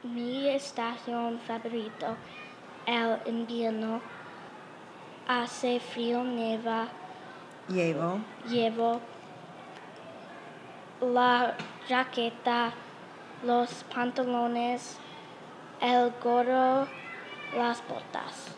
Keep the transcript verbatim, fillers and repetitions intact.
Mi estación favorita, el invierno. Hace frío, neva. Llevo. Llevo la jaqueta, los pantalones, el gorro, las botas.